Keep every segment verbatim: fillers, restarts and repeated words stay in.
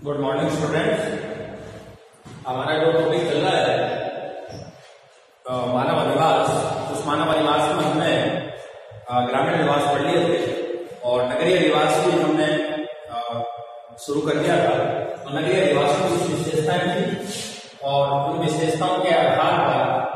Good morning students. हमारा जो topic चल रहा है मानव अधिवास, उस मानव अधिवास में हमने ग्रामीण अधिवास पढ़ लिए थे और नगरीय अधिवास भी हमने शुरू कर दिया था। तो नगरीय अधिवास की कुछ विशेषताएं थी और उन विशेषताओं के आधार पर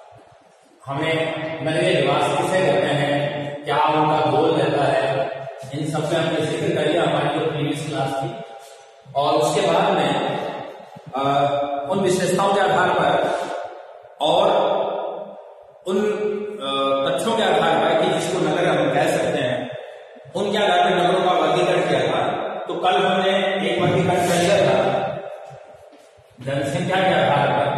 हमें नगरीय अधिवास किसे कहते हैं, क्या उनका गोल रहता है, इन सब पे हमने जिक्र कर लिया हमारी जो प्रीवियस क्लास थी। और उसके बाद में आ, उन विशेषताओं के आधार पर और उन तथ्यों के आधार पर कि जिसको नगर हम कह सकते हैं, उनके आधार पर नगरों का वर्गीकरण किया था। तो कल हमने एक वर्गीकरण कर लिया था जनसंख्या के आधार पर।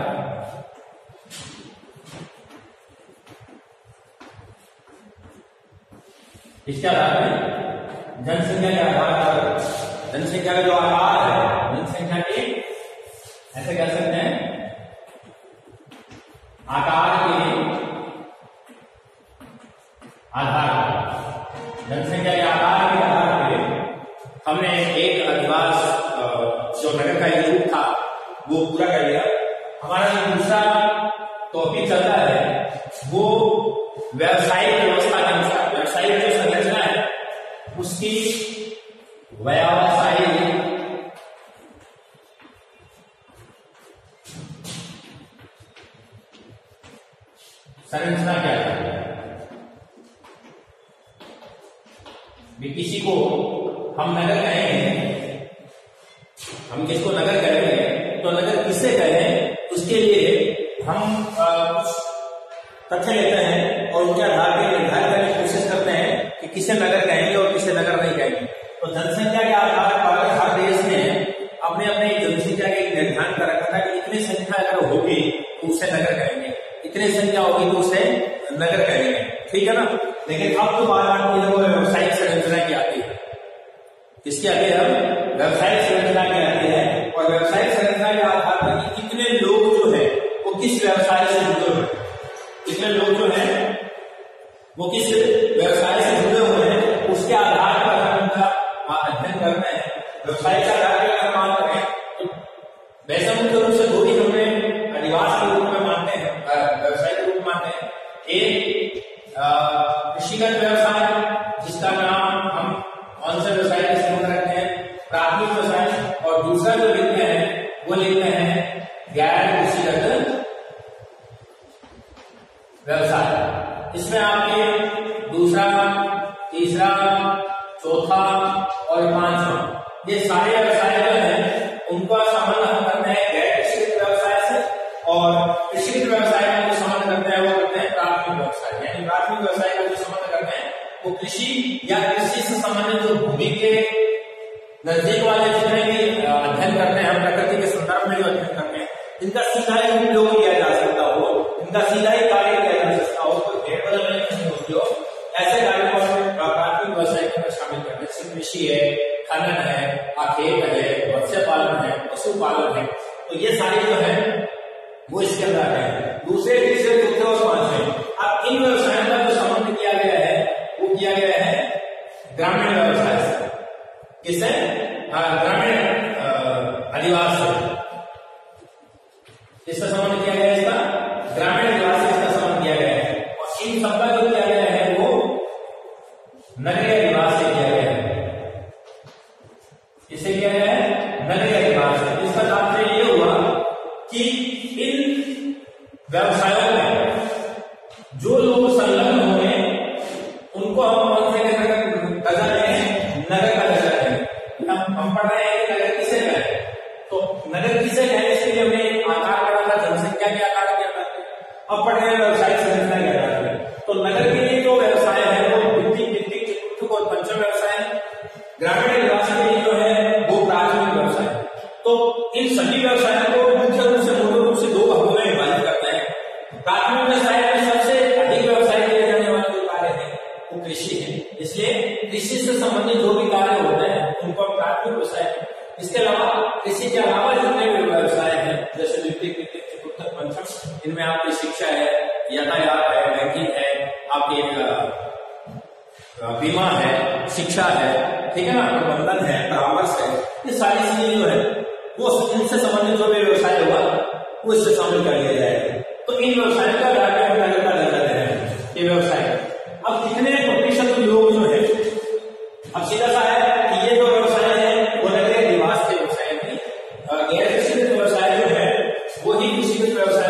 इसके आधार पर जनसंख्या के आधार पर जनसंख्या का जो आकार है, जनसंख्या के ऐसे कह सकते हैं आकार के आधार पर, जनसंख्या के आकार के आधार पर हमने एक अधिवास जो नगर का एक रूप था वो पूरा कर लिया। हमारा जो दूसरा टॉपिक चलता है वो व्यावसायिक व्यवस्था के अनुसार व्यावसायिक जो संरचना है उसकी व्यावसायिक संरचना क्या है। किसी को हम नगर कहेंगे, हम किसको नगर कहेंगे तो नगर किसे कहें, उसके लिए हम कुछ तथ्य लेते हैं और उनके आधार पर निर्धारित करने की कोशिश करते हैं कि किसे नगर कहेंगे और किसे नगर नहीं कहेंगे। तो जनसंख्या के आधार पर हर देश ने अपने अपने जनसंख्या के निर्धारण कर रखा था कि इतनी संख्या अगर होगी तो उसे नगर कहेंगे, इतनी संख्या होगी तो उसे नगर कहेंगे, ठीक है ना। लेकिन अब तो बात आती है वो व्यवसायिक संरचना की आती है। किसकी आती है? अब व्यवसायिक संरचना की आती है। और व्यवसायिक संरचना के आधार पर कितने लोग जो है वो किस व्यवसाय से जुड़े हुए, कितने लोग जो है वो किस व्यवसाय से जुड़े हुए हैं, उसके आधार पर हम उनका अध्ययन करते हैं। व्यवसाय का आधार अगर मान करें तो वैसे मुख्य रूप से दो ही हमें अधिवास के रूप में मानते हैं, व्यवसाय के रूप में मानते हैं। एक कृषिगत व्यवसाय जिसका नाम हम कौन से व्यवसाय के संबंध रखते हैं, प्राथमिक व्यवसाय, और दूसरा जो लिखते हैं वो लिखते हैं गैर कृषिगत व्यवसाय। इसमें आपके दूसरा, तीसरा, चौथा और पांचवा ये सारे व्यवसाय जो है उनका संबंध हम करते हैं गैर कृषिगत व्यवसाय से, और कृषिगत व्यवसाय का जो संबंध करते हैं वो करते हैं प्राथमिक व्यवसाय। यानी प्राथमिक व्यवसाय का जो संबंध करते हैं वो कृषि या कृषि से संबंधित जो भूमि के नजदीक वाले जितने भी अध्ययन करते हैं, हम प्रकृति के संदर्भ में जो अध्ययन करते हैं, इनका सीधा ही उपयोग किया जा सकता हो, इनका सीधा ही कार्य किया जा सकता हो, तो भेड़ बदलने की हो ऐसे कार्य को हमें प्राथमिक व्यवसाय के अंदर शामिल करते हैं। कृषि है, खनन है, आखेट है, मत्स्य पालन है, पशुपालन है, तो ये सारे जो है वो इसके अंदर है। दूसरे, तीसरे, चौथे और पांचवें, अब इन व्यवसायों का जो संबंध किया गया है वो किया गया है ग्रामीण व्यवसाय से। किससे? ग्रामीण अधिवास से। इसका संबंध किया गया है, इसका ग्रामीण अधिवास से इसका संबंध किया गया है। और इन सबका जो किया गया है वो नगरीय अधिवास से किया गया है। इससे किया गया है नगरीय अधिवास से। इसका तात्पर्य ये हुआ कि इन व्यवसायों में जो लोग संलग्न होंगे उनको हम कौन से दर्जा देंगे? नगर का दर्जा देंगे। हम हम पढ़ रहे हैं कि नगर किसे कहें, तो नगर किसे कहें इसके लिए हमने आकार पढ़ा था जनसंख्या के आकार के आधार। अब पढ़ रहे हैं व्यवसायिक संरचना के आधार पर। तो नगर के लिए जो व्यवसाय है वो वित्तीय, वित्तीय, चतुर्थ और पंचम व्यवसाय है। ग्रामीण अधिवास के लिए जो है वो प्राथमिक व्यवसाय है। तो इन सभी व्यवसायों को मुख्य रूप से मूल रूप से दो भागों में विभाजित करते हैं। प्राथमिक व्यवसाय में सबसे अधिक व्यवसाय किए जाने वाले जो कार्य है वो कृषि है, इसलिए कृषि से संबंधित जो भी कार्य होते हैं उनको हम प्राथमिक व्यवसाय है। इसके अलावा कृषि के अलावा जितने भी व्यवसाय हैं जैसे वित्तीय, वित्तीय, चतुर्थ, पंचम, इनमें आपकी शिक्षा है, यातायात है, बैंकिंग है, आपके बीमा है, शिक्षा है, ठीक है ना, प्रबंधन है, परामर्श है, ये सारी चीजें जो है वो इनसे संबंधित जो भी व्यवसाय होगा वो इससे शामिल कर लिया जाएगा। तो इन व्यवसायों का आधार हम नगर का दर्जा दे रहे हैं। ये व्यवसाय अब कितने प्रतिशत लोग जो है, अब सीधा सा है कि ये जो व्यवसाय है वो नगरीय निवास के व्यवसाय नहीं, गैर कृषिगत व्यवसाय जो है वो ही कृषिगत व्यवसाय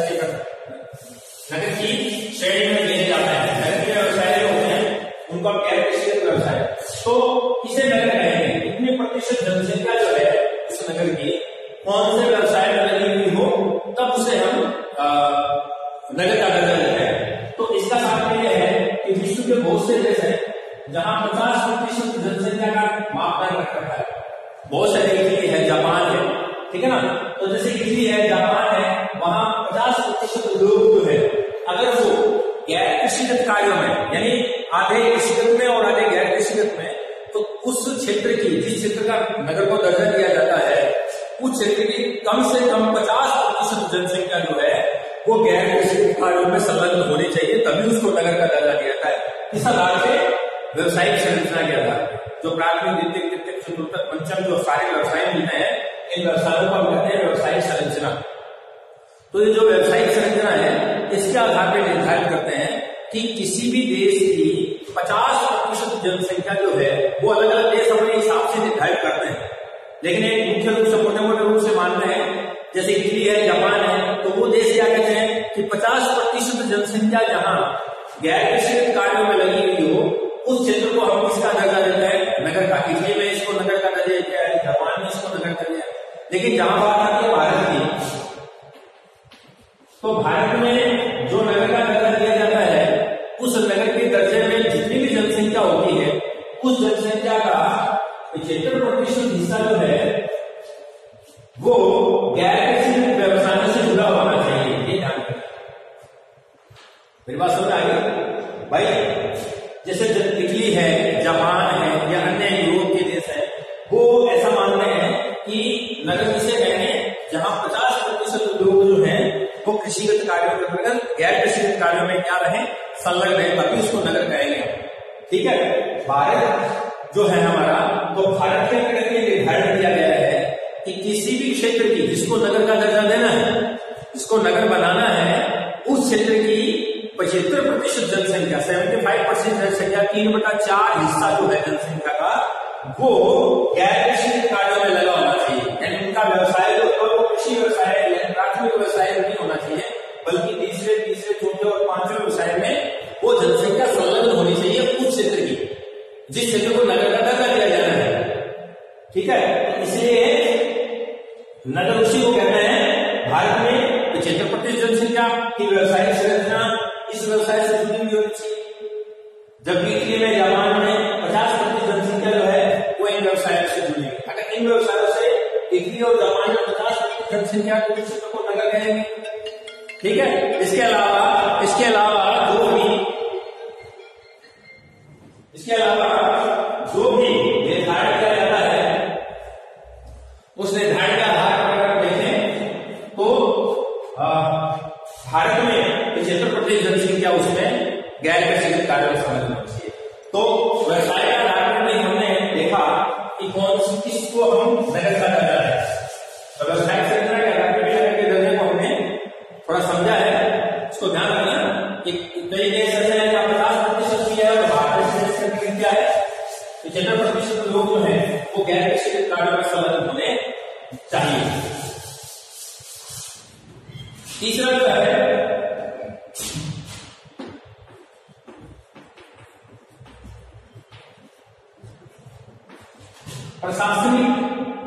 नगर की श्रेणी में लिया जाता है। नगर के व्यवसाय जो होते हैं उनका गैर कृषिगत व्यवसाय, तो इसे नगर कहेंगे। कितने प्रतिशत जनसंख्या जो है इस नगर की कौन से व्यवसाय में लगी हुई हो तब उसे हम नगर का दर्जा देते हैं। तो इसका तात्पर्य है कि विश्व के बहुत से देश हैं जहां पचास प्रतिशत जनसंख्या का मापदंड रखा है। बहुत सारे इटली है, जापान है, ठीक है ना। तो जैसे इटली है, जापान है, वहां पचास प्रतिशत लोग जो है अगर वो गैर कृषिगत कार्यों में, यानी आधे कृषिगत में और आधे गैर कृषिगत में, तो उस क्षेत्र की, जिस क्षेत्र का नगर को दर्जा दिया जाता है, उस क्षेत्र की कम से कम पचास प्रतिशत जनसंख्या जो है वो गैर कृषि कार्यों में संलग्न होनी चाहिए, तभी उसको नगर का दर्जा दिया जाता है। इस आधार पे व्यवसायिक संरचना के आधार पर जो प्राथमिक, द्वितीय, तृतीय, चतुर्थ, पंचम जो सारे व्यवसाय मिलते हैं, इन व्यवसायों को कहते हैं व्यवसायिक संरचना। तो ये जो व्यवसायिक संरचना है इसके आधार पर निर्धारित करते हैं कि किसी भी देश की पचास प्रतिशत जनसंख्या जो है वो अलग अलग देश अपने हिसाब से निर्धारित करते हैं, लेकिन एक मुख्य रूप से, मोटे मोटे रूप से मानते हैं। जैसे इटली है, जापान है, तो वो देश क्या कहते हैं कि पचास प्रतिशत जनसंख्या जहां गैर कृषिगत कार्यों में लगी हुई हो उस क्षेत्र को हम किसका दर्जा देते हैं, नगर का। इटली में इसको नगर का दर्जा दिया है, जापान में इसको नगर का दिया है। लेकिन जहां बात आती है भारत की, तो भारत में जो नगर का दर्जा दिया जाता है उस नगर के दर्जे में जितनी भी जनसंख्या होती है उस जनसंख्या का पचहत्तर प्रतिशत हिस्सा जो है वो गैर कृषि व्यवसायों से जुड़ा होना चाहिए। ये ध्यान रखना, मेरी बात समझ आ गई भाई। जैसे इटली है, जापान है या अन्य यूरोप के देश है, वो ऐसा मानते हैं कि नगर किसे कहेंगे जहां पचास प्रतिशत लोग जो है वो कृषिगत कार्यों के अंतर्गत गैर कृषिगत कार्यों में क्या रहे, संलग्न है, तभी उसको नगर कहेंगे। ठीक है, भारत जो है हमारा, तो भारत के अंतर्गत ये निर्धारित किया गया है कि किसी भी क्षेत्र की जिसको नगर का दर्जा देना है, जिसको नगर बनाना है, उस क्षेत्र की पचहत्तर प्रतिशत जनसंख्या, सेवेंटी फाइव परसेंट जनसंख्या, तीन बटा चार हिस्सा जो है जनसंख्या का, वो गैर कृषि कार्यों में लगा होना चाहिए। यानी उनका व्यवसाय जो है वो कृषि व्यवसाय है, प्राथमिक व्यवसाय नहीं होना चाहिए, बल्कि तीसरे तीसरे चौथे और पांचवें व्यवसाय में वो जनसंख्या संलग्न होनी चाहिए उस क्षेत्र की, जिस क्षेत्र को नगर का दर्जा दिया जाना है। ठीक है, तो इसलिए नगर उसी को कहते हैं भारत में पचहत्तर प्रतिशत जनसंख्या की व्यवसायिक संरचना इस व्यवसाय से जुड़ी हुई होनी चाहिए, जबकि इटली में, जापान में पचास प्रतिशत जनसंख्या जो है वो इन व्यवसायों से जुड़ी है। अगर इन व्यवसायों से इटली और जापान में पचास प्रतिशत जनसंख्या के क्षेत्र को नगर कहेंगे। ठीक है, इसके अलावा इसके अलावा जो भी इसके अलावा जो भी निर्धारित किया जाता है उस निर्धारण के आधार पर अगर देखें तो भारत में पचहत्तर प्रतिशत जनसंख्या उसमें गैर कृषिगत कार्यों में संलग्न होनी चाहिए। तो व्यवसाय के आधार पर नहीं हमने देखा कि कौन सी किसको हम नगर का दर्जा है, तो व्यवसायिक संरचना के आधार पर नगर के दर्जे को हमने थोड़ा समझा है। इसको ध्यान रखना कि कई देश ऐसे हैं जहां पचास प्रतिशत किया है और भारत में क्या है पचहत्तर प्रतिशत लोग जो है वो गैर कृषिगत कार्यों में संलग्न होने चाहिए। तीसरा जो है प्रशासनिक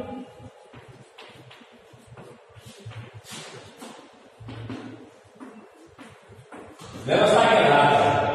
व्यवस्था के आधार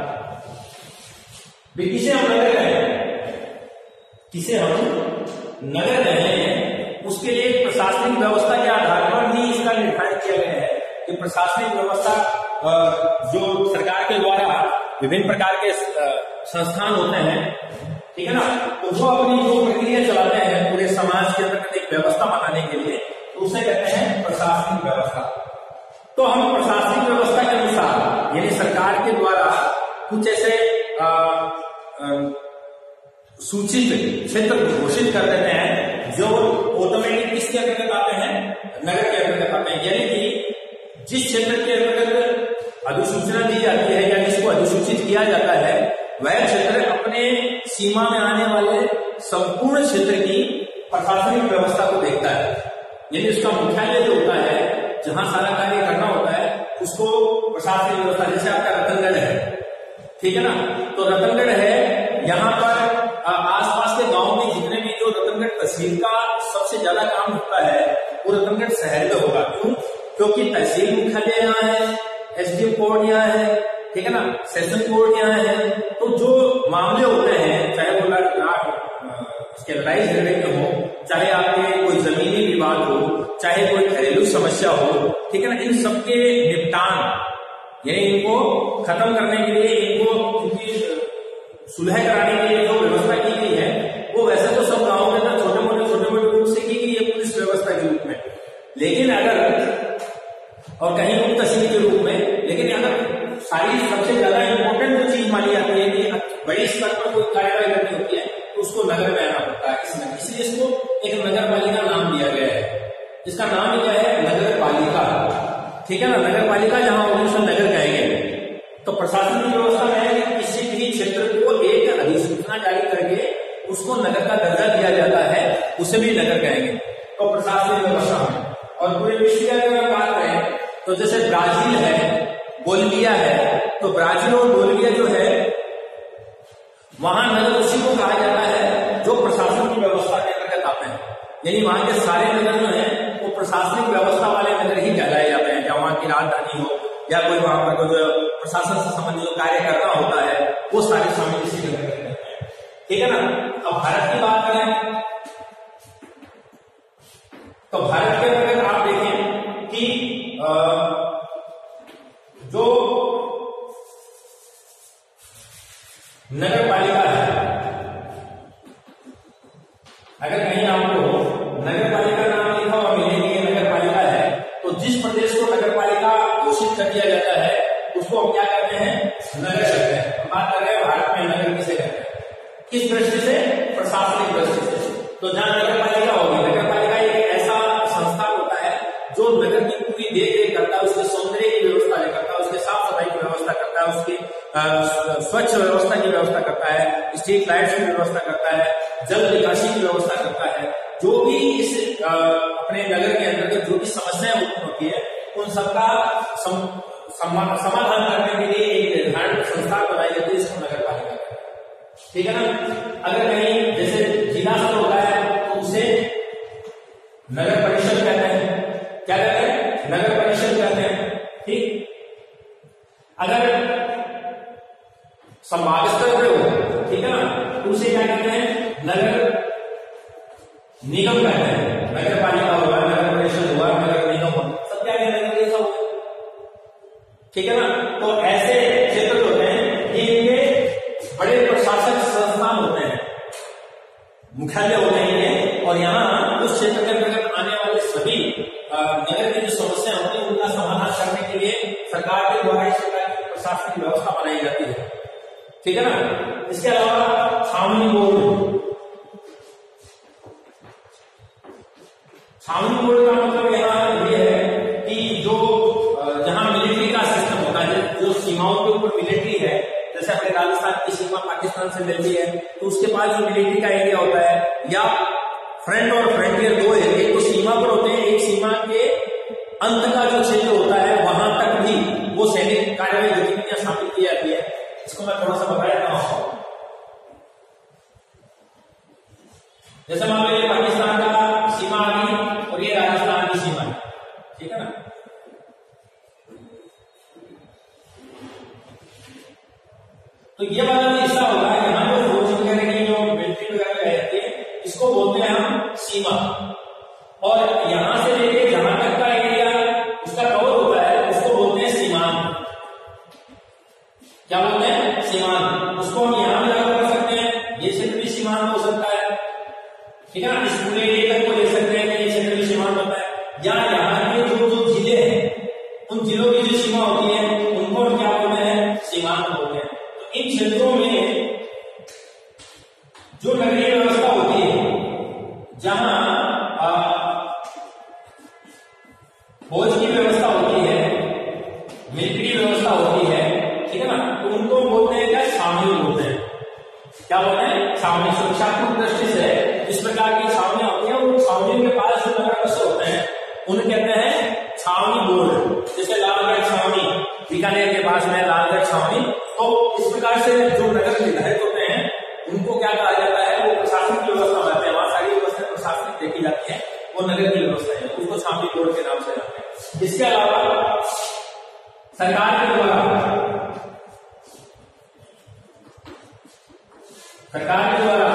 पर किसे हम नगर कहें, किसे हम नगर कहें, उसके लिए प्रशासनिक व्यवस्था के आधार पर ही इसका निर्धारित किया गया है कि प्रशासनिक व्यवस्था जो सरकार के द्वारा विभिन्न प्रकार के संस्थान होते हैं, ठीक है ना, तो वो अपनी जो प्रक्रिया चलाते हैं पूरे समाज के अंदर एक व्यवस्था बनाने के लिए, तो उसे कहते हैं प्रशासनिक व्यवस्था। तो हम प्रशासनिक व्यवस्था के अनुसार यानी सरकार के द्वारा कुछ ऐसे सूचित क्षेत्र घोषित कर देते हैं जो ऑटोमेटिक किसके अंतर्गत आते हैं, नगर के अंतर्गत आते हैं। यानी कि जिस क्षेत्र के अंतर्गत अधिसूचना दी जाती है या जिसको अधिसूचित किया जाता है वह क्षेत्र अपने सीमा में आने वाले संपूर्ण क्षेत्र की प्रशासनिक व्यवस्था को देखता है। यानी उसका मुख्यालय जो होता है, जहां सारा कार्य करना होता है, उसको प्रशासनिक व्यवस्था, जैसे आपका रतनगढ़ है, ठीक है ना, तो रतनगढ़ है, यहाँ पर आसपास के गांव में जितने भी जो रतनगढ़ तहसील का सबसे ज्यादा काम होता है वो रतनगढ़ शहर में होगा। क्यों? क्योंकि तहसील मुख्यालय यहाँ है, एसडीएम कोर्ट यहाँ है, ठीक है ना, सेशन कोर्ट यहाँ है। तो जो मामले होते हैं, चाहे वो लड़ाई झगड़े के हो, चाहे आपके कोई जमीनी विवाद हो, चाहे कोई घरेलू समस्या हो, ठीक है ना, इन सबके निपटान यानी इनको खत्म करने के लिए, इनको इनकी सुलह कराने के लिए जो व्यवस्था की गई है वो वैसे तो सब गांवों के अंदर छोटे मोटे छोटे मोटे रूप से की गई है पुलिस व्यवस्था के रूप में, लेकिन अगर और कहीं उप तहसील के रूप में, लेकिन अगर सारी सबसे ज्यादा इंपॉर्टेंट जो चीज मानी जाती है कि बड़ी स्तर पर कोई कार्यवाही करनी होती है तो उसको नगर में आना पड़ता है। इसलिए इसको एक नगर पालिका नाम दिया गया है। इसका नाम क्या है? नगर पालिका, ठीक है ना। नगर पालिका जहां होगी उसको नगर कहेंगे। तो प्रशासन की व्यवस्था में है कि किसी भी क्षेत्र को एक अधिसूचना जारी करके उसको नगर का दर्जा दिया जाता है, उसे भी नगर कहेंगे। तो प्रशासनिक व्यवस्था में और पूरे विश्व की अगर बात करें तो जैसे ब्राजील है, बोलिविया है, तो ब्राजील और बोलिविया जो है वहां नगर उसी को कहा जाता है जो प्रशासन की व्यवस्था के अंतर्गत आते हैं। यानी वहां के सारे नगर जो है वो प्रशासनिक व्यवस्था वाले नगर ही कहलाए जाते हैं। जहां वहां की राजधानी हो या कोई वहां पर जो प्रशासन से संबंधित जो कार्य करना होता है वो सारे शामिल इसी नगर में हैं, ठीक है ना। अब भारत की बात करें तो भारत के अंदर आप देखें कि आ, जो नगर पालिका है, अगर कहीं आपको नगर पालिका नाम लिखा हुआ मिले कि नगर पालिका है, तो जिस प्रदेश को नगर पालिका घोषित कर दिया जाता है उसको हम क्या कहते हैं? नगर कहते हैं। हम बात कर रहे हैं भारत में नगर किसे कहते हैं, किस दृष्टि से? प्रशासनिक दृष्टि से। तो जहां नगर पालिका होगी, नगर पालिका एक ऐसा संस्था होता है जो नगर की पूरी देख रेख करता है, उसके सौंदर्य की व्यवस्था करता है, उसके साफ सफाई की व्यवस्था करता है, उसकी स्वच्छ व्यवस्था की व्यवस्था करता है, स्ट्रीट लाइट्स की व्यवस्था करता है, जल निकासी की व्यवस्था करता है। जो भी इस आ, अपने नगर के अंतर्गत जो भी समस्याएं उत्पन्न होती है उन सबका सम, समाधान करने के लिए एक निर्धारित संस्था बनाई जाती है, इसको नगर पालिका कहते हैं, ठीक है ना। अगर कहीं जैसे जिला स्तर होता है तो उसे नगर परिषद कहते हैं। क्या कहते हैं? नगर परिषद कहते हैं, ठीक। अगर संभाग स्तर पे हो, ठीक है ना, तो उसे क्या कहते हैं? नगर निगम कहते हैं। नगर पालिका हुआ, नगर परिषद हुआ, नगर निगम हुआ, सब क्या कहते हैं? ठीक है ना। तो ऐसे क्षेत्र होते हैं इनके बड़े प्रशासक संस्थान होते हैं, मुख्यालय होते हैं, और यहाँ उस क्षेत्र के अंतर्गत आने वाले सभी नगर की जो समस्या होती है उनका समाधान करने के लिए सरकार के द्वारा इस प्रकार की प्रशासनिक व्यवस्था बनाई जाती है, ठीक है ना। इसके अलावा छावनी बोर्ड, छावनी बोर्ड का मतलब यहाँ ये है कि जो जहां मिलिट्री का सिस्टम होता है, जो सीमाओं के ऊपर मिलिट्री है, जैसे अपने राजस्थान की सीमा पाकिस्तान से मिलती है तो उसके पास जो मिलिट्री का एरिया होता है, या फ्रंट और फ्रंटियर दो है, एक तो सीमा पर होते हैं, एक सीमा के अंत का जो क्षेत्र होता है वहां तक भी वो सैनिक कार्रवाई गतिविधियां स्थापित की जाती है। इसको मैं थोड़ा सा बता देता हूं। जैसे मान लीजिए पाकिस्तान का सीमा आ गई और ये राजस्थान की सीमा है, ठीक है ना। तो ये वाला जो हिस्सा होता है, यहाँ जो फौज वगैरह की जो मिलिट्री वगैरह रहती है, इसको बोलते हैं हम सीमा। और यहां से लेके जहां तक का एरिया इसका कवर होता है उसको बोलते हैं सीमांत। क्या बोलते हैं? सीमांत। उसको हम यहां भी लागू कर सकते हैं, ये क्षेत्र भी सीमांत हो सकता है, ठीक है ना। इस पूरे एरिया को ले सकते हैं कि ये क्षेत्र भी सीमांत होता है, या यहाँ के जो जो जिले हैं उन जिलों की जो सीमा होती है उनको हम क्या बोलते हैं? सीमांत बोलते हैं। इन क्षेत्रों में जो जहां भोज की व्यवस्था होती है, मिल्क की व्यवस्था होती है, ठीक है ना, तो उनको बोलते हैं क्या, छावनी बोलते हैं। क्या बोलते हैं, छावनी। सुरक्षात्मक दृष्टि से इस प्रकार की छावनियां होती हैं, उन छावनियों के पास जो नगर बसे होते हैं उन्हें कहते हैं छावनी बोर्ड। जैसे लालगढ़ छावनी, बीकानेर के पास में लालगढ़ छावनी। तो इस प्रकार से जो नगर निर्धारित होते हैं उनको क्या कहा जाता है, वो प्रशासनिक व्यवस्था होती है, वहां सारी व्यवस्था प्रशासनिक देखी जाती है, वो नगर की व्यवस्था है, उसको छावनी बोर्ड के नाम से जानते हैं। इसके अलावा सरकार के द्वारा सरकार के द्वारा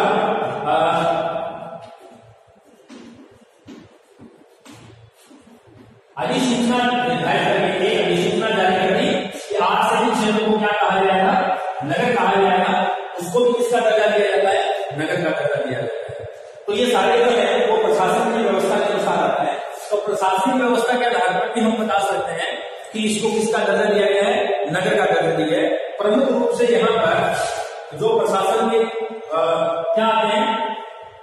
अधिसूचना निर्धारित करके एक अधिसूचना जारी कर दी कि आज से ही क्षेत्र को क्या कहा जाएगा, नगर कहा जाएगा। उसको भी किसका दर्जा दिया जाता है, नगर का दर्जा दिया जाता है। तो ये सारे जो है वो प्रशासन की व्यवस्था के अनुसार आता है। तो प्रशासनिक व्यवस्था के आधार पर भी हम बता सकते हैं कि इसको किसका दर्जा दिया गया है, नगर का दर्जा दिया है। प्रमुख रूप से यहाँ पर जो प्रशासन के आ, क्या आते हैं,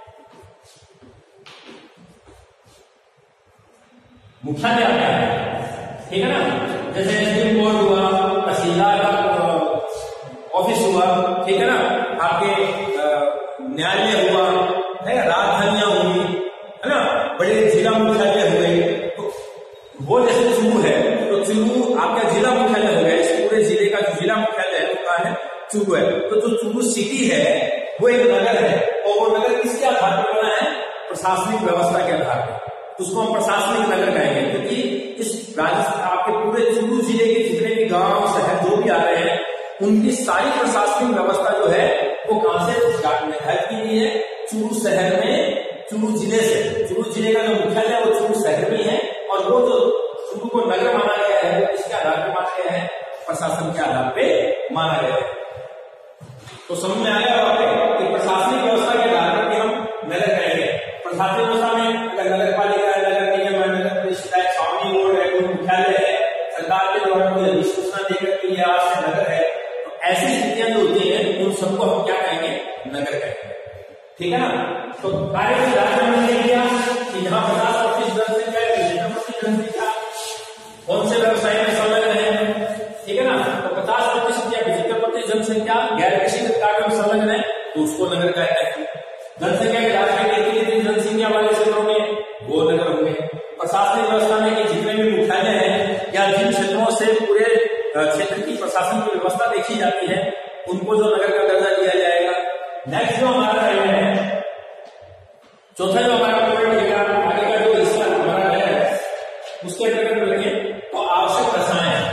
मुख्यालय आता है, ठीक है ना, जैसे एसडीएम बोर्ड हुआ, तहसीलदार का ऑफिस हुआ, ठीक है ना, आपके न्यायालय हुआ है, राजधानियां हुई, है ना, बड़े जिला मुख्यालय हुए। तो वो जैसे चूरू है तो चूरू आपका जिला मुख्यालय हो गया, इस पूरे जिले का जो जिला मुख्यालय है वो कहाँ है, चूरू है। तो जो चूरू सिटी है वो एक नगर है, और वो नगर किसके आधार पर बना है, प्रशासनिक व्यवस्था के आधार पर। उसको हम प्रशासनिक नगर कहेंगे, क्योंकि इस राजस्थान आपके पूरे चूरू जिले के जितने भी गांव शहर जो भी आ रहे हैं उनकी सारी प्रशासनिक व्यवस्था जो है वो कहां से निर्धारित की गई है, चूरू शहर में, चूरू जिले से। चूरू जिले का जो मुख्यालय है वो चूरू शहर में है, और वो जो चूरू को नगर माना गया है वो किसके आधार पर माना गया है, प्रशासन के आधार पे माना गया है। तो समझ में आया होगा कि प्रशासनिक व्यवस्था के आधार पर हम नगर कहेंगे। प्रशासनिक व्यवस्था में अगर नगर पालिका है, नगर निगम है, नगर परिषद है, छावनी बोर्ड है, कोई मुख्यालय है, सरकार के द्वारा कोई अधिसूचना देकर के ये आज से नगर है, तो ऐसी स्थितियां जो होती है उन सबको हम क्या कहेंगे, नगर कहेंगे, ठीक है ना। तो कार्य सुधार हमने किया कि जहां पचास प्रतिशत जनसंख्या है, पचहत्तर प्रतिशत जनसंख्या कौन से व्यवसाय में संलग्न है, ठीक है ना। तो पचास प्रतिशत या पचहत्तर प्रतिशत जनसंख्या गैर कृषिगत कार्यों में संलग्न है तो उसको नगर कहते हैं। जनसंख्या के आधार पर कितनी जनसंख्या वाले क्षेत्रों में वो नगर होंगे। प्रशासनिक व्यवस्था में कि जितने भी मुख्यालय हैं या जिन क्षेत्रों से पूरे क्षेत्र की प्रशासन की व्यवस्था देखी जाती है उनको जो नगर का दर्जा दिया जाएगा। नेक्स्ट जो हमारा है, चौथा जो हमारा पॉइंट रहेगा, आगे का जो हिस्सा हमारा है उसके अंतर्गत लगे तो आवश्यक रसायन।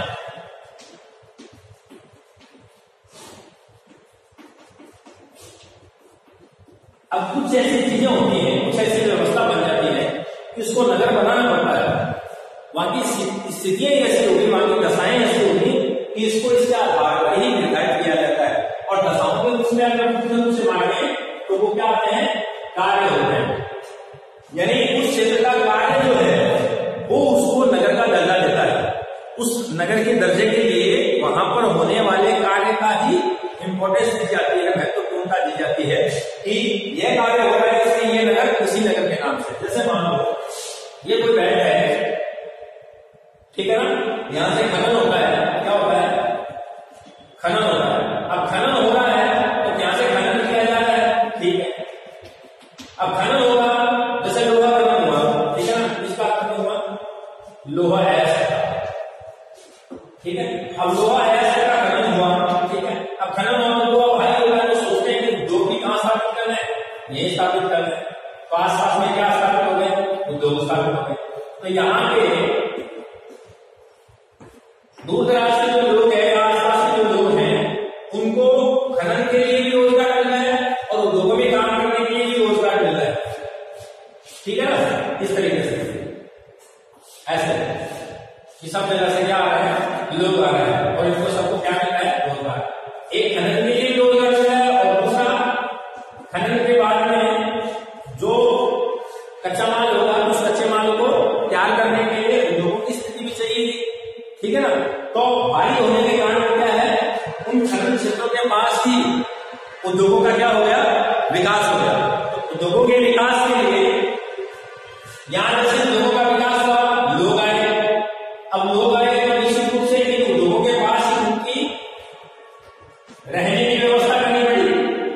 अब कुछ ऐसी चीजें होती हैं, कुछ ऐसी व्यवस्था बन जाती है कि उसको नगर बनाना पड़ता है। वहां की स्थितियां ऐसी होगी, वहां की दशाएं ऐसी होगी कि इसको इसके आधार पर ही निर्धारित किया जाता है। और दशाओं के रूप में अगर मुख्य रूप से मांगे तो वो क्या होते हैं, कार्य होते हैं। यानी उस क्षेत्र का कार्य जो है वो उसको नगर का दर्जा देता है। उस नगर के दर्जे के लिए वहां पर होने वाले कार्य का ही इंपॉर्टेंस दी जाती है, महत्वपूर्णता दी जाती है कि यह कार्य हो रहा है इसलिए ये नगर किसी नगर के नाम से। जैसे मान लो ये कोई बैंक है, ठीक है ना, यहां से खनन होता है, क्या होता है, खनन होता है। अब खनन हो रहा है तो यहां से खनन किया जा रहा है, ठीक है। अब खनन होगा, जैसे लोहा खनन हुआ, ठीक है ना, इसका खनन हुआ लोहा ऐसा, ठीक है। अब लोहा ऐसा का खनन हुआ, ठीक है। अब खनन हुआ तो लोहा भाई लोग तो सोचते हैं कि उद्योग भी कहां स्थापित करना है, ये स्थापित करना है। तो आस पास में क्या स्थापित हो गए, उद्योग स्थापित हो गए। तो यहाँ के दूर दराज के जो लोग हैं, आसपास के जो लोग हैं, उनको खनन के लिए भी रोजगार मिल रहा है और उद्योगों में काम करने के लिए भी रोजगार मिल रहा है, ठीक है ना। इस तरीके से ऐसे कि सब जगह से क्या आ रहा है, लोग आ रहे हैं और इनको सबको क्या मिल रहा है, रोजगार। एक खनन के लिए रोजगार मिल रहा है और दूसरा खनन के बाद में जो कच्चा माल होगा उस कच्चे माल को तैयार करने के लिए उद्योगों की स्थिति भी चाहिए, ठीक है ना। तो भारी होने के कारण क्या है, उन खनन क्षेत्रों के पास ही उद्योगों का क्या हो गया, विकास हो गया। तो उद्योगों के विकास के लिए यहां जैसे लोगों का विकास हुआ, लोग आए, अब लोग आए तो निश्चित रूप से इन लोगों के पास ही उनकी रहने की व्यवस्था करनी पड़ी,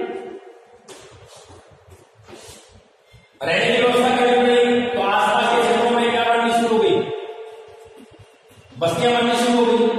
रहने की व्यवस्था करनी पड़ी। तो आसपास के क्षेत्रों में क्या बननी शुरू हो गई, बस्तियां बननी शुरू हो गई,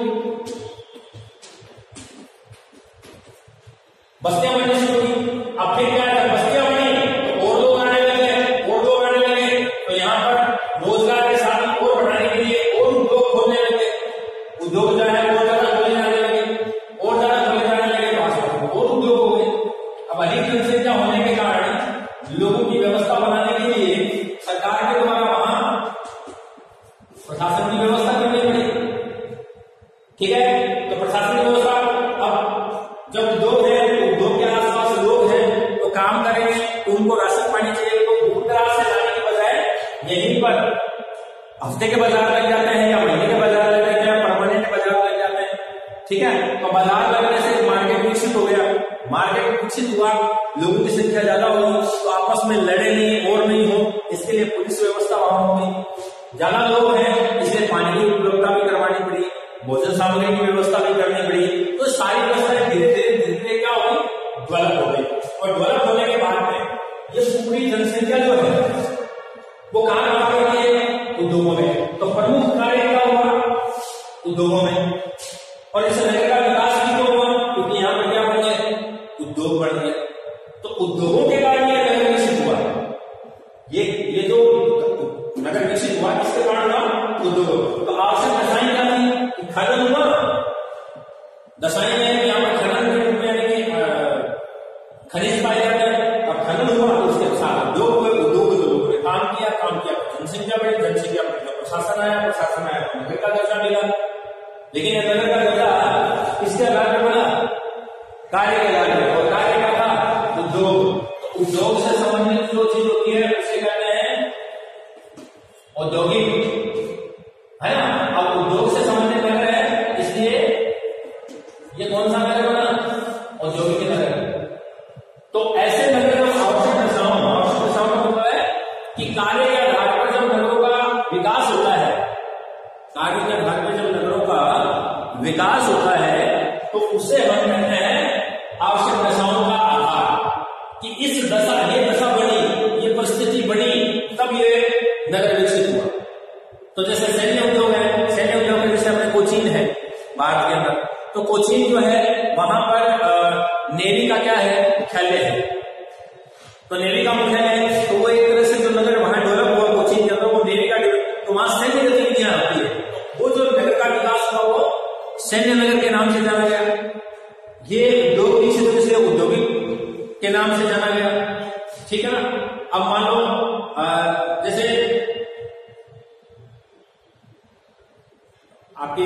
बस्तियां बननी शुरू हो गई। अब फिर क्या है, बस्तियां बनी तो और लोग आने लगे, और लोग आने लगे, तो यहाँ पर रोजगार के साधन और बढ़ाने के लिए और उद्योग खोलने लगे, उद्योग जो है और ज्यादा खोले जाने लगे, और ज्यादा खोले जाने लगे, और उद्योग हो गए। अब अधिक जनसंख्या होने के कारण लोगों की व्यवस्था बनाने के लिए सरकार के द्वारा वहां प्रशासन की व्यवस्था करनी पड़ी, ठीक है। तो प्रशासन की व्यवस्था, अब जब उद्योग है तो उद्योग के आसपास लोग हैं तो काम करेंगे, तो उनको राशन पानी चाहिए, तो दूर दराज से जाने की बजाय यहीं पर हफ्ते के बाजार लग जाते हैं या महीने के बाजार लग जाते हैं, परमानेंट बाजार लग जाते हैं, ठीक है। तो बाजार लगने से मार्केट विकसित हो गया, मार्केट विकसित हुआ, लोगों की संख्या ज्यादा होगी तो आपस में लड़े नहीं और नहीं हो, इसके लिए पुलिस व्यवस्था वहां हो गई। ज्यादा लोग हैं इसलिए पानी की उपलब्धता भी करवानी पड़ी, भोजन सामग्री की व्यवस्था भी करनी पड़ी। तो सारी व्यवस्थाएं धीरे धीरे धीरे धीरे क्या हो गई, डेवलप हो गई। और डेवलप होने के बाद में ये पूरी जनसंख्या जो है वो कहां काम कर रही है, उद्योगों में। तो प्रमुख कार्य क्या हुआ, उद्योगों में। और इस नगर का विकास भी क्यों हुआ, क्योंकि यहाँ पर क्या बढ़ गए, उद्योग बढ़ गए। तो उद्योगों के कारण ये नगर विकसित हुआ, ये ये जो नगर विकसित हुआ किसके कारण हुआ, उद्योग। तो आवश्यक दशाएं क्या थी, खनन हुआ, दशाएं है यहाँ पर खनन के रूप में यानी कि खनिज पाए जाते हैं। अब खनन हुआ तो उसके साथ उद्योग हुए, उद्योग लोगों ने काम किया, काम किया जनसंख्या बढ़ी, जनसंख्या बढ़ी तो प्रशासन आया, प्रशासन आया तो नगर का दर्जा मिला। लेकिन यह नगर का दर्जा किसके आधार पर बना, कार्य के आधार पर। और कार्य क्या था, उद्योग। तो उद्योग से संबंधित जो चीज होती है उसे कहते हैं औद्योगिक, है ना। अब उद्योग से संबंधित नगर है, इसलिए ये कौन सा नगर बना, औद्योगिक नगर। तो ऐसे नगर में आवश्यक दशाओं आवश्यक दशाओं का मतलब है कि कार्य के आधार पर जब नगरों का विकास होता है, कार्य के आधार पर जब नगरों का विकास होता है तो उसे हम कहते हैं आवश्यक दशाओं का आधार, कि इस दशा ये दशा बनी, ये परिस्थिति बनी, तब ये नगर विकसित हुआ। तो जैसे सैन्य उद्योग है, सैन्य उद्योग में जैसे अपने कोचीन है भारत के अंदर, तो कोचीन जो है वहां पर नेवी का क्या है, मुख्यालय है। तो नेवी का मुख्यालय है, तो वो एक तरह से जो नगर वहां डेवलप हुआ कोचीन के अंदर, वो नेवी का, तो वहां सैन्य गतिविधियां होती है। तो वो जो नगर का विकास हुआ वो सैन्य नगर के नाम से जाना गया। ये उद्योग इसी तरह से औद्योगिक के नाम से जाना गया, ठीक है ना। अब मान लो जैसे आपके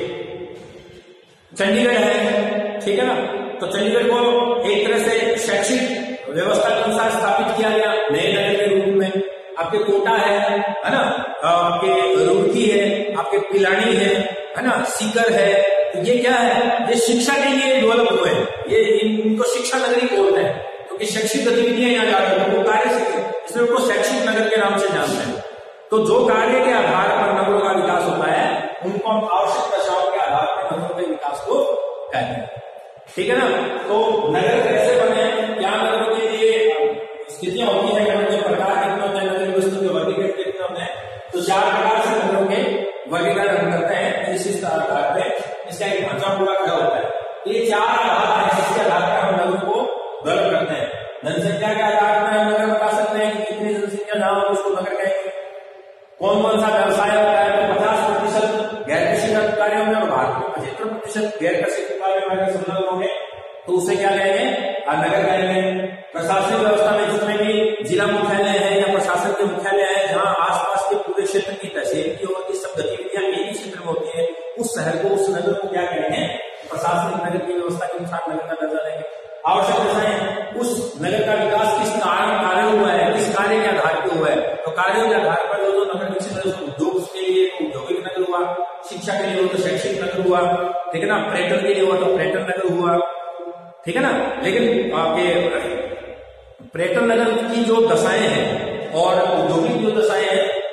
चंडीगढ़ है, ठीक है ना। तो चंडीगढ़ को एक तरह से शैक्षिक व्यवस्था के अनुसार स्थापित किया गया नए नगर के रूप में। आपके कोटा है, है ना, आपके रुड़की है, आपके पिलानी है, है ना, सीकर है। तो ये क्या है, ये शिक्षा के लिए डेवलप हुए हैं, ये इनको शिक्षा नगरी बोलते हैं, क्योंकि शैक्षिक गतिविधियां यहाँ जाती है, वो कार्य सीखे, इसलिए उनको शैक्षिक नगर के नाम से जानते हैं। तो जो कार्य के आधार पर नगरों का विकास होता है उनको हम आवश्यक दशाओं के आधार पर नगरों के विकास को कहते हैं, ठीक है ना। तो नगर कैसे बने, क्या नगरों के लिए स्थितियां होती है, नगरों के प्रकार कितने होते हैं, नगरीय वस्तु के वर्गीकरण कितने होते हैं। तो चार प्रकार से नगरों के वर्गीकरण हम करते हैं, इस आधार पर इसका एक ढांचा पूरा खड़ा होता है। ये चार आधार है जिसके आधार पर हम नगरों को डेवलप करते हैं। जनसंख्या के आधार पर हम नगर बता सकते हैं कि कितनी जनसंख्या ना हो उसको नगर कहेंगे। कौन कौन सा व्यवसाय होता है, तो पचास प्रतिशत गैर कृषिगत कार्यों में और भारत में पचहत्तर प्रतिशत गैर कृषि कार्यों में संलग्न होंगे, तो उसे क्या कहेंगे, नगर कहेंगे। प्रशासनिक व्यवस्था में जितने भी जिला मुख्यालय है या प्रशासन के मुख्यालय है, जहाँ आसपास के पूरे क्षेत्र की तहसील की और की सब गतिविधियां एक ही क्षेत्र में होती है, उस शहर को, उस नगर को क्या कहेंगे, प्रशासनिक नगर की व्यवस्था के अनुसार नगर का दर्जा देंगे। आवश्यक दशाएं, उस नगर का विकास किस कारण कार्य हुआ है, किस कार्य के आधार पर हुआ है। तो कार्यों के आधार पर जो जो नगर विकसित है, उद्योग के लिए तो औद्योगिक नगर हुआ, शिक्षा के लिए हो तो शैक्षिक नगर हुआ, ठीक है ना, पर्यटन के लिए हुआ तो पर्यटन नगर हुआ, ठीक है ना। लेकिन आपके पर्यटन नगर की जो दशाएं हैं और औद्योगिक जो दशाएं हैं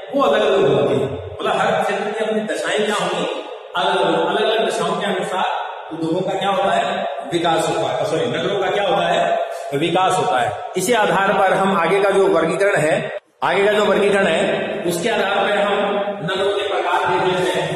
विकास होता है, सॉरी नगरों का क्या होता है, विकास होता है। इसी आधार पर हम आगे का जो वर्गीकरण है आगे का जो वर्गीकरण है उसके आधार पर हम नगरों के प्रकार देख लेते हैं।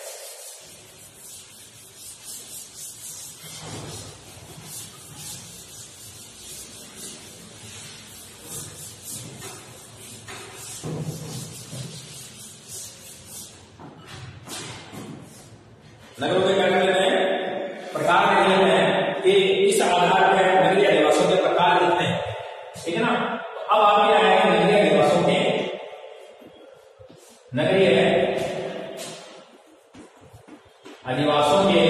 नगरों के क्या कहते हैं, प्रकार देख लेते हैं कि इस आधार पर नगरीय अधिवासों के प्रकार लिखते हैं, ठीक है ना। तो अब आपके आएंगे नगरीय अधिवासों के नगरीय अधिवासों के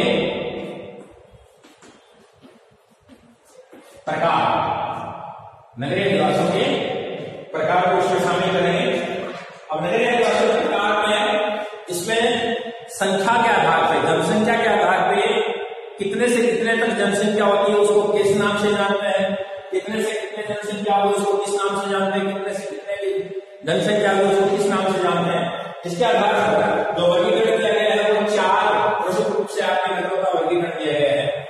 प्रकार, नगरीय अधिवासों के प्रकार को उसमें शामिल करेंगे। अब नगरीय अधिवासों के प्रकार में इसमें संख्या के आधार पर, जनसंख्या के आधार पे कितने से कितने तक जनसंख्या होती है उसको किस नाम से जानते हैं, कितने से कितने जनसंख्या होगी उसको किस नाम से जानते हैं, कितने से कितने की जनसंख्या होगी उसको किस नाम से जानते हैं। इसके आधार पर जो वर्गीकरण किया गया है वो चार प्रमुख रूप से आपके नगरों का वर्गीकरण किया गया है।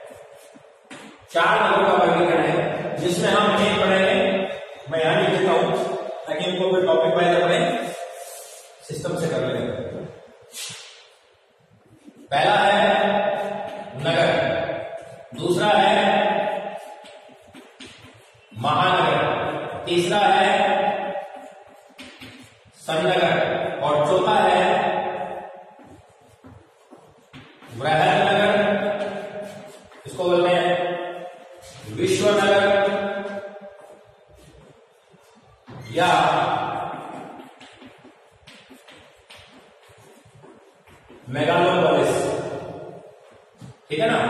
चार नगरों का वर्गीकरण है जिसमें हम एक पढ़ेंगे, मैं यहां लिख देता हूं ताकि इनको कोई टॉपिक वाइज अपने सिस्टम से कर लेंगे। पहला है नगर, दूसरा है महानगर, तीसरा है संनगर और चौथा है बृहद नगर, इसको बोलते हैं विश्व नगर या मेगालोपोलिस, ठीक है ना,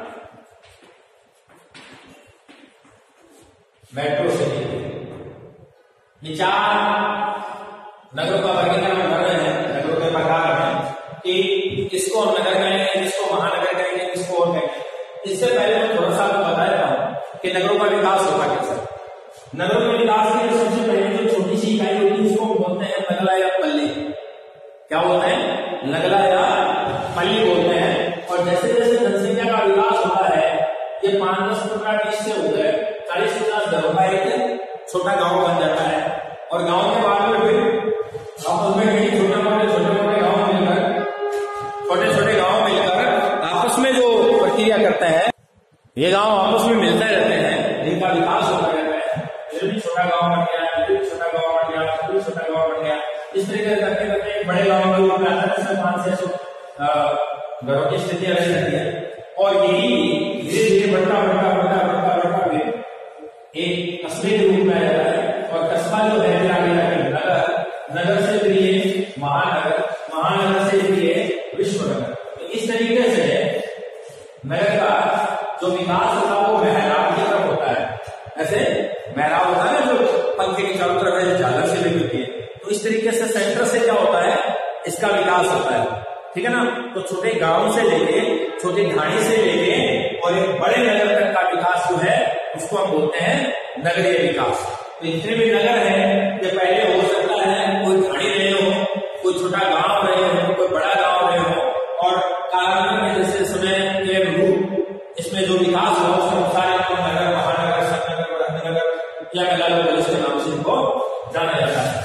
मेट्रो सिटी। ये चार नगरों का वर्गीकरण कर रहे हैं, नगरों के प्रकार हैं कि किसको हम नगर कहेंगे, किसको महानगर कहेंगे, किसको और कहेंगे। इससे पहले मैं थोड़ा सा आपको बता देता हूं कि नगरों का विकास होता कैसे। नगरों के विकास के लिए सबसे पहले जो छोटी सी इकाई होती है उसको बोलते हैं नगला या पल्ली। क्या बोलते हैं, नगला या पल्ली बोलते हैं। और जैसे जैसे जनसंख्या का विकास होता है ये पांच दस पंद्रह बीस से होकर चालीस पचास घरों का एक छोटा गांव बन जाता है। और गांव के बाद में फिर आपस में कई छोटे मोटे छोटे मोटे गांव मिलकर छोटे छोटे गांव मिलकर आपस में जो प्रक्रिया करते हैं, ये गांव आपस में मिलते रहते हैं, जिनका विकास होता रहता है। फिर भी छोटा गांव बन गया, फिर भी छोटा गांव बन गया, फिर भी छोटा गांव बन गया। इस तरीके से करते करते एक बड़े गांव में रूप में आता है, पांच छह सौ घरों की स्थितियां रही रहती है। और यही धीरे धीरे बढ़ता बढ़ता बढ़ता बढ़ता बढ़ता फिर एक कस्बे के रूप में आ जाता है। और कस्बा जो है फिर आगे जाके नगर, नगर से फिर ये महानगर, महानगर से फिर ये विश्व नगर। तो इस तरीके से नगर का जो विकास होता है वो महराब की तरफ होता है। ऐसे महराब होता है ना जो पंखे के चारों तरफ है, झालर से लगी होती है। तो इस तरीके से सेंटर से क्या होता है, इसका विकास होता है, ठीक है ना। तो छोटे गांव से लेके, छोटी ढाणी से लेके और एक बड़े नगर तक का विकास जो है उसको हम बोलते हैं नगरीय विकास। तो जितने भी नगर हैं ये पहले हो सकता है कोई ढाणी रहे हो, कोई छोटा गांव रहे हो, कोई बड़ा गांव रहे हो। और कालांतर में जैसे समय के रूप इसमें जो विकास हुआ उसके अनुसार नगर, महानगर, संनगर, बृहद नगर या मेगालोपोलिस के नाम से इनको जाना जाता है।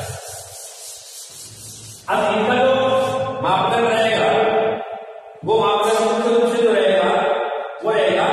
अब इनका जो मापदंड रहेगा वो मापदंड मुख्य रूप से जो रहेगा वो रहेगा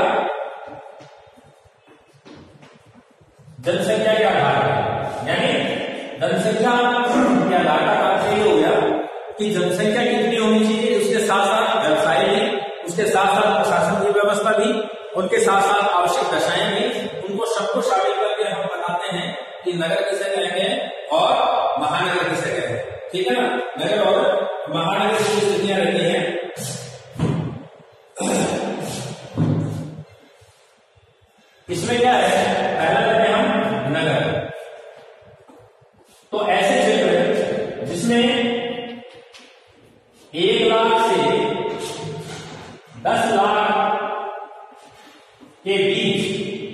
जनसंख्या के आधार पर। यानी जनसंख्या के आधार का अर्थ ये हो गया कि जनसंख्या कितनी होनी चाहिए, उसके साथ साथ व्यवसाय भी, उसके साथ साथ प्रशासन की व्यवस्था भी, उनके साथ साथ आवश्यक दशाएं भी, उनको सबको शामिल करके हम बताते हैं कि नगर किसे कहेंगे और महानगर किसे कहेंगे, ठीक है ना। नगर और महानगर की स्थितियां रहती हैं। इसमें क्या है, पहला लेते हैं हम नगर। तो ऐसे क्षेत्र जिसमें एक लाख से दस लाख के बीच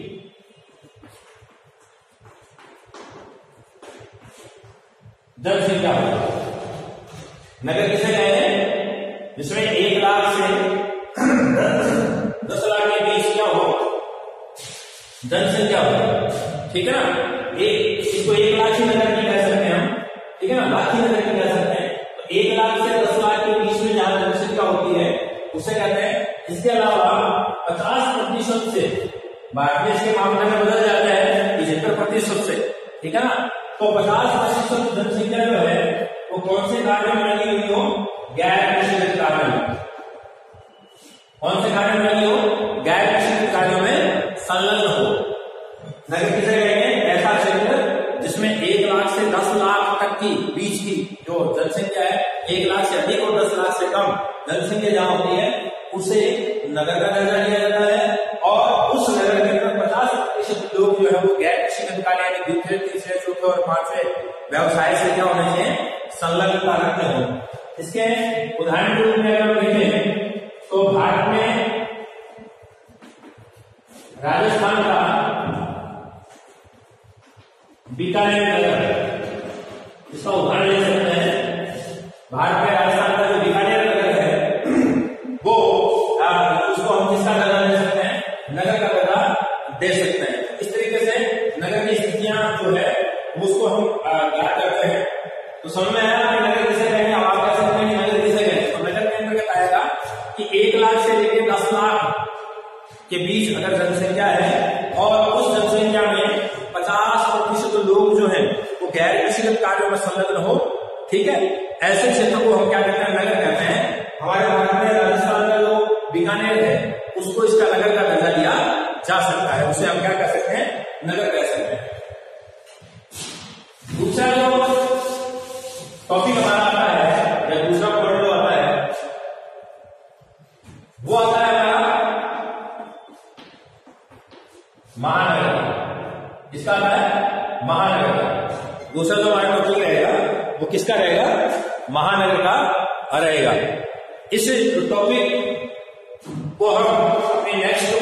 जनसंख्या होती है, नगर किसे कहते हैं, जिसमें एक लाख से दस लाख के बीच क्या हो, जनसंख्या हो, ठीक है ना। एक इसको एक लाख ही नगर की कह सकते हैं हम, ठीक है ना, लाख ही नगर की कह सकते हैं। तो एक लाख से दस लाख के बीच में जहां जनसंख्या होती है उसे कहते हैं। इसके अलावा पचास प्रतिशत से भारत देश के मामले में बदल जाता है पचहत्तर प्रतिशत से, ठीक है ना। तो पचास प्रतिशत जनसंख्या जो है वो कौन से कार्य में लगी हुई हो, गैर कृषिगत कार्यों में। कौन से कार्य में लगी हो, गैर कृषिगत कार्यों में संलग्न हो। नगर किसे कहेंगे, ऐसा क्षेत्र जिसमें एक लाख से दस लाख तक की बीच की जो जनसंख्या है, एक लाख से अधिक और दस लाख से कम जनसंख्या जहां होती है उसे नगर का दर्जा दिया जाता है। और उस नगर के अंदर पचास प्रतिशत लोग जो है वो गैर कृषिगत कार्य यानी दूसरे तीसरे चौथे और पांचवे व्यवसाय से क्या होने चाहिए, संलग्नता रखते हो। इसके उदाहरण के रूप में अगर देखें तो भारत में राजस्थान का बीकानेर नगर, इसका उदाहरण ले सकते हैं। भारत में राजस्थान का जो बीकानेर नगर है वो आ, उसको हम किसका दर्जा दे सकते हैं, नगर का दर्जा दे सकते हैं। इस तरीके से नगर की स्थितियां जो है उसको हम ज्ञात करते हैं। तो समझ में आया कि नगर किसे कहेंगे, अब आप कह सकते हैं कि नगर किसे कहेंगे। तो नगर के अंतर्गत आएगा कि एक लाख से लेकर दस लाख के बीच अगर जनसंख्या है और उस जनसंख्या में पचास प्रतिशत लोग जो है वो गैर कृषिगत कार्यों में संलग्न हो, ठीक है, ऐसे क्षेत्र को हम क्या कहते हैं, नगर कहते हैं। हमारे भारत में राजस्थान का जो बीकानेर है उसको इसका नगर का दर्जा दिया जा सकता है, उसे हम क्या कह सकते हैं, नगर कह सकते हैं। दूसरा जो टॉपिक हमारा आता है या दूसरा पॉइंट जो आता है वो आता है हमारा महानगर। इसका आता है महानगर। दूसरा जो हमारा टॉपिक रहेगा वो किसका रहेगा, महानगर का रहेगा। इस टॉपिक को हम अपनी नेक्स्ट